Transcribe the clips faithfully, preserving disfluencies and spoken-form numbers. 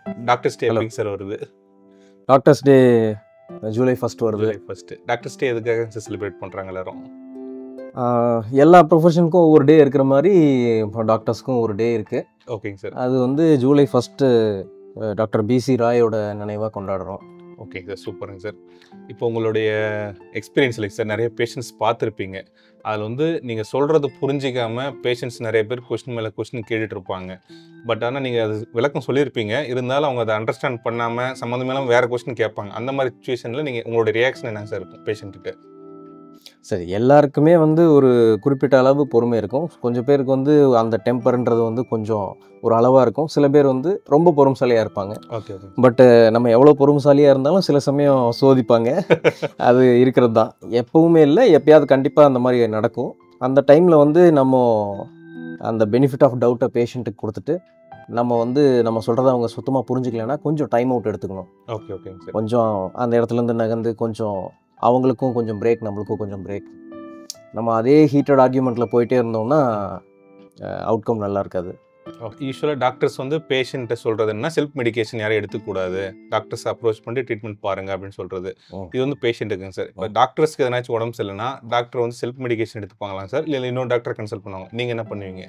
Doctors day hello எப்படிங்க sir வருது? Doctors day July first வருது. July first. டாக்டர்ஸ் டே எதுக்காக சார் செலிப்ரேட் பண்ணுறாங்க எல்லாரும்? ஆஹ் எல்லா ப்ரொஃபஷனுக்கும் ஒவ்வொரு டே இருக்கிற மாதிரி இப்போ டாக்டர்ஸ்க்கும் ஒரு டே இருக்குது. ஓகேங்க சார். அது வந்து ஜூலை ஃபஸ்ட்டு டாக்டர் பிசி ராயோட நினைவாக கொண்டாடுறோம். ஓகேங்க சார், சூப்பருங்க சார். இப்போ உங்களுடைய எக்ஸ்பீரியன்ஸ் இல்லை சார், நிறைய பேஷண்ட்ஸ் பார்த்துருப்பீங்க. அதில் வந்து நீங்கள் சொல்கிறது புரிஞ்சிக்காமல் பேஷண்ட்ஸ் நிறைய பேர் கொஸ்டின் மேலே கொஸ்டின் கேட்டுட்டு இருப்பாங்க. பட் ஆனால் நீங்கள் அது விளக்கம் சொல்லியிருப்பீங்க, இருந்தாலும் அவங்க அதை அண்டர்ஸ்டாண்ட் பண்ணாமல் சம்மந்தமே வேறு கொஸ்டின் கேட்பாங்க. அந்த மாதிரி சுச்சுவேஷனில் நீங்கள் உங்களுடைய ரியாக்ஷன் என்ன சார் இருக்கும் பேஷண்ட்டுக்கு? சரி, எல்லாருக்குமே வந்து ஒரு குறிப்பிட்ட அளவு பொறுமை இருக்கும். கொஞ்சம் பேருக்கு வந்து அந்த டெம்பர்ன்றது வந்து கொஞ்சம் ஒரு அளவாக இருக்கும். சில பேர் வந்து ரொம்ப பொறுமைசாலியாக இருப்பாங்க. Okay okay. பட்டு நம்ம எவ்வளோ பொறுமைசாலியாக இருந்தாலும் சில சமயம் சோதிப்பாங்க. அது இருக்கிறது தான், எப்பவுமே இல்லை, எப்பயாவது கண்டிப்பாக அந்த மாதிரி நடக்கும். அந்த டைமில் வந்து நம்ம அந்த பெனிஃபிட் ஆஃப் டவுட்டை பேஷண்ட்டுக்கு கொடுத்துட்டு நம்ம வந்து நம்ம சொல்கிறத அவங்க சுத்தமாக புரிஞ்சுக்கலைன்னா கொஞ்சம் டைம் அவுட் எடுத்துக்கணும். ஓகே ஓகேங்க சார். கொஞ்சம் அந்த இடத்துலேருந்து நகர்ந்து கொஞ்சம் அவங்களுக்கும் கொஞ்சம் பிரேக், நம்மளுக்கும் கொஞ்சம் பிரேக். நம்ம அதே ஹீட்டட் ஆர்கியூமெண்ட்டில் போயிட்டே இருந்தோம்னா அவுட்கம் நல்லா இருக்காது. யூஸ்வலாக டாக்டர்ஸ் வந்து பேஷண்ட்டை சொல்கிறது என்ன, செல்ஃப் மெடிக்கேஷன் யாரும் எடுத்துக்கூடாது, டாக்டர்ஸ் அப்ரோச் பண்ணி ட்ரீட்மெண்ட் பாருங்க அப்படின்னு சொல்கிறது. இது வந்து பேஷண்ட்டுக்குங்க சார். இப்போ டாக்டர்ஸ்க்கு எதனாச்சும் உடம்பு சரியில்லைன்னா டாக்டர் வந்து செல்ஃப் மெடிக்கேஷன் எடுத்துப்பாங்களா சார், இல்லை இன்னொரு டாக்டர் கன்சல்ட் பண்ணுவாங்க? நீங்கள் என்ன பண்ணுவீங்க?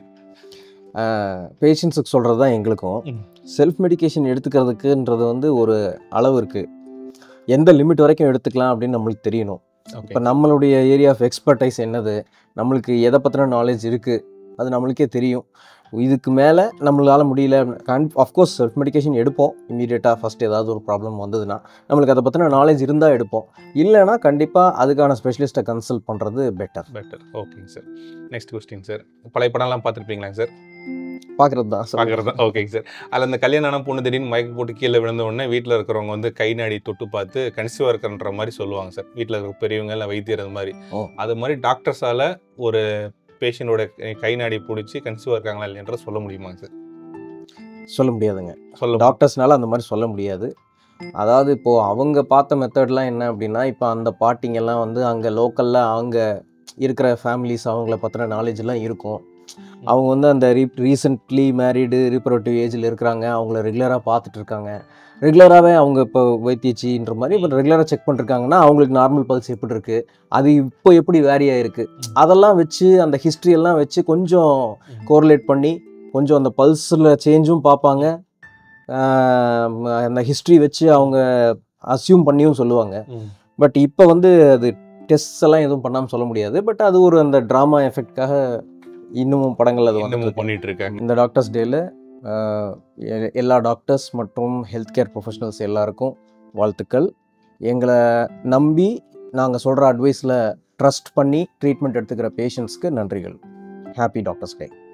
பேஷண்ட்ஸுக்கு சொல்கிறது தான் எங்களுக்கும். செல்ஃப் மெடிக்கேஷன் எடுத்துக்கிறதுக்குன்றது வந்து ஒரு அளவு இருக்குது. எந்த லிமிட் வரைக்கும் எடுத்துக்கலாம் அப்படின்னு நம்மளுக்கு தெரியணும். இப்போ நம்மளுடைய ஏரியா ஆஃப் எக்ஸ்பர்டைஸ் என்னது, நம்மளுக்கு எதை பற்றின நாலேஜ் இருக்குது, அது நம்மளுக்கே தெரியும். இதுக்கு மேலே நம்மளால் முடியல, கன் அஃப்கோர்ஸ் செல்ஃப் மெடிக்கேஷன் எடுப்போம். இமீடியட்டாக ஃபஸ்ட் ஏதாவது ஒரு ப்ராப்ளம் வந்ததுன்னா நம்மளுக்கு அதை பற்றின நாலேஜ் இருந்தால் எடுப்போம். இல்லைனா கண்டிப்பாக அதுக்கான ஸ்பெஷலிஸ்ட்டை கன்சல்ட் பண்ணுறது பெட்டர். பெட்டர். ஓகேங்க சார். Next question sir. பழைய படம்லாம் பார்த்துருப்பீங்களாங்க சார்? பார்க்குறது தான் பார்க்குறது தான். ஓகேங்க சார். அதில் அந்த கல்யாணம் பொண்ணு திடீர்னு மயக்கம் போட்டு கீழே விழுந்த உடனே வீட்டில் இருக்கிறவங்க வந்து கை நாடி தொட்டு பார்த்து கன்சீவாக இருக்கிறன்ற மாதிரி சொல்லுவாங்க சார். வீட்டில் இருக்கிற பெரியவங்க இல்லை வைத்தியர் அது மாதிரி. அது மாதிரி டாக்டர்ஸால் ஒரு பேஷண்டோட கை நாடி பிடிச்சி கன்சீவாக இருக்காங்களா இல்லைன்றதை சொல்ல முடியுமாங்க சார்? சொல்ல முடியாதுங்க. சொல்ல டாக்டர்ஸ்னால அந்த மாதிரி சொல்ல முடியாது. அதாவது இப்போது அவங்க பார்த்த மெத்தட்லாம் என்ன அப்படின்னா, இப்போ அந்த பாட்டிங்கெல்லாம் வந்து அங்கே லோக்கலில் அவங்க இருக்கிற ஃபேமிலிஸ் அவங்கள பற்றின நாலேஜெலாம் இருக்கும். அவங்க வந்து அந்த ரீ ரீசெண்ட்லி மேரீடு ரீப்ரொடக்டிவ் ஏஜில் இருக்கிறாங்க, அவங்கள ரெகுலராக பார்த்துட்டு இருக்காங்க. ரெகுலராகவே அவங்க இப்போ வைத்தியச்சின்ற மாதிரி இப்போ ரெகுலராக செக் பண்ணிருக்காங்கன்னா அவங்களுக்கு நார்மல் பல்ஸ் எப்படி இருக்குது, அது இப்போ எப்படி வேரி ஆகிருக்கு, அதெல்லாம் வச்சு அந்த ஹிஸ்ட்ரியெல்லாம் வச்சு கொஞ்சம் கோரிலேட் பண்ணி கொஞ்சம் அந்த பல்ஸில் சேஞ்சும் பார்ப்பாங்க. அந்த ஹிஸ்ட்ரி வச்சு அவங்க அஸ்யூம் பண்ணியும் சொல்லுவாங்க. பட் இப்போ வந்து அது டெஸ்ட் எல்லாம் எதுவும் பண்ணாமல் சொல்ல முடியாது. பட் அது ஒரு அந்த ட்ராமா எஃபெக்ட்காக இன்னமும் படங்கள் அது வந்து பண்ணிட்டு இருக்காங்க. இந்த டாக்டர்ஸ் டேல எல்லா டாக்டர்ஸ் மற்றும் ஹெல்த் கேர் ப்ரொஃபஷனல்ஸ் எல்லாருக்கும் வாழ்த்துக்கள். எங்களை நம்பி நாங்கள் சொல்கிற அட்வைஸில் ட்ரஸ்ட் பண்ணி ட்ரீட்மெண்ட் எடுத்துக்கிற பேஷண்ட்ஸ்க்கு நன்றிகள். ஹாப்பி டாக்டர்ஸ் டே.